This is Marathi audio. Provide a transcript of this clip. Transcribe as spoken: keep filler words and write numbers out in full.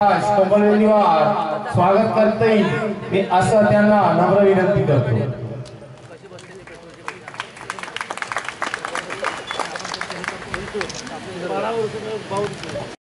कमलवेलीवर स्वागत करता येईल मी असं त्यांना नम्र विनंती करतो।